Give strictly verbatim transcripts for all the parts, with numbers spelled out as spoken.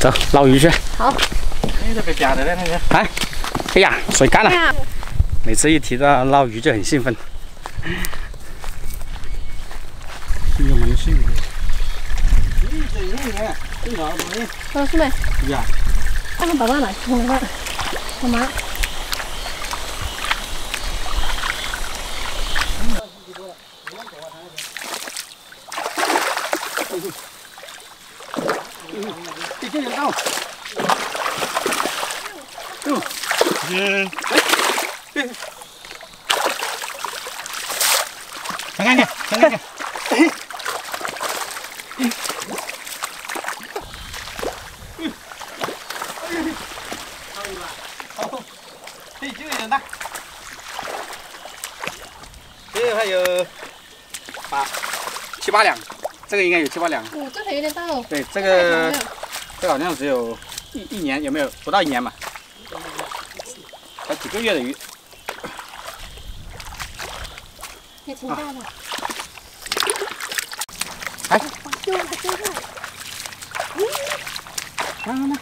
走，捞鱼去。 好。 哎，这被夹的了那个。 哎，哎呀，水干了。每次一提到捞鱼就很兴奋。有没有水？你这一年多少多少？ 多少没？ 呀。 他们爸爸来，我妈，我妈。 这这有到，嗯，嗯，哎，看看看，看看看，哎，嗯，嗯，好，这这个有点大，这个还有八七八两。 这个应该有七八两。 哦，这还有点大哦。 对，这个这个好像只有一一年，有没有？不到一年吧？才几个月的鱼。 也挺大的。 哎， 丢了丢了。嗯， 看看看。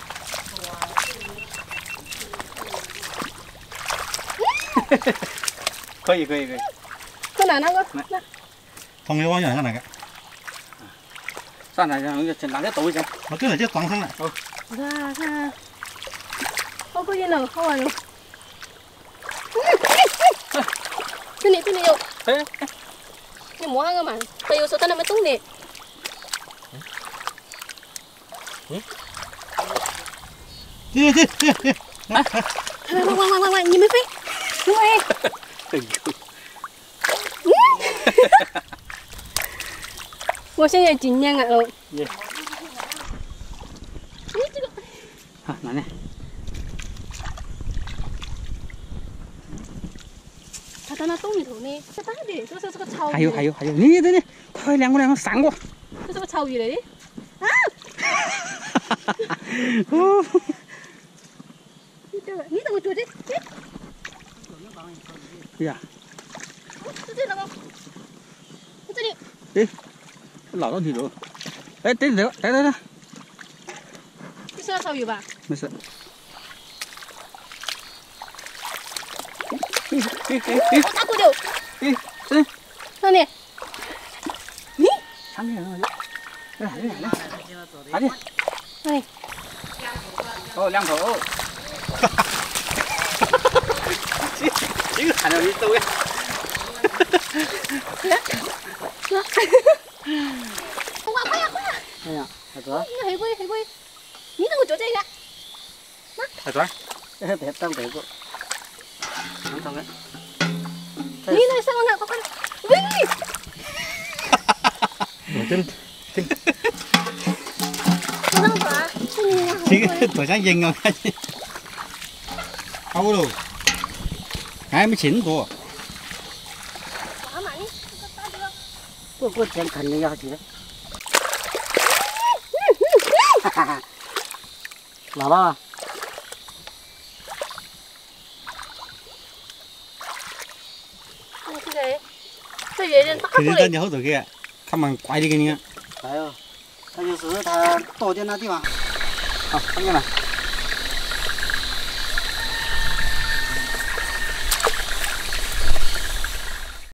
可以可以可以。 在哪那个？那。 同一网上那个。 上来让那个拿个抖一下， 我跟着就装上了。 哦， 看看，好过瘾了，好玩哟！这里这里有， 哎， 你摸下个嘛，它有时候在那边动的。 嗯， 对对对对， 来来来来来来来，你们飞，你们飞。我现在尽量啊喽。 耶。 哎，这个。 好，拿来。 它在那洞里头呢，是大的，这是这个草鱼。 还有还有还有，你等等，快两个两个闪过。 这是个草鱼来的。啊！ 哦。 你这个，你怎么做的？哎。 哎呀。 这这那个，这里。 哎。 老到底了，哎，等等等等等， 这是要草鱼吧？ 没事。哎哎哎哎！ 我打过掉。 哎，真。 哪里？你？ 上面那个，哎，哪里哪里？哪里？ 哪里？ 哦，两口。哈哈哈哈哈！这这个看到你走呀。 来，来。 哇，快呀快呀！ 哎呀，大嘴。 你还会还会，你怎么做这个？那大嘴，哎，别当别个，能上来。 你来上来，快快！喂！ 哈哈哈哈哈！我真真。 我上船，这里呀。 这个多像鹰啊，看见。好喽，还没清楚。 过过天肯定要去。哈哈哈，老了。 这个这有点大肯定在嘞。 你后头去，他们快点给你。 哎呦，他就是他躲在那地方。好，看见了。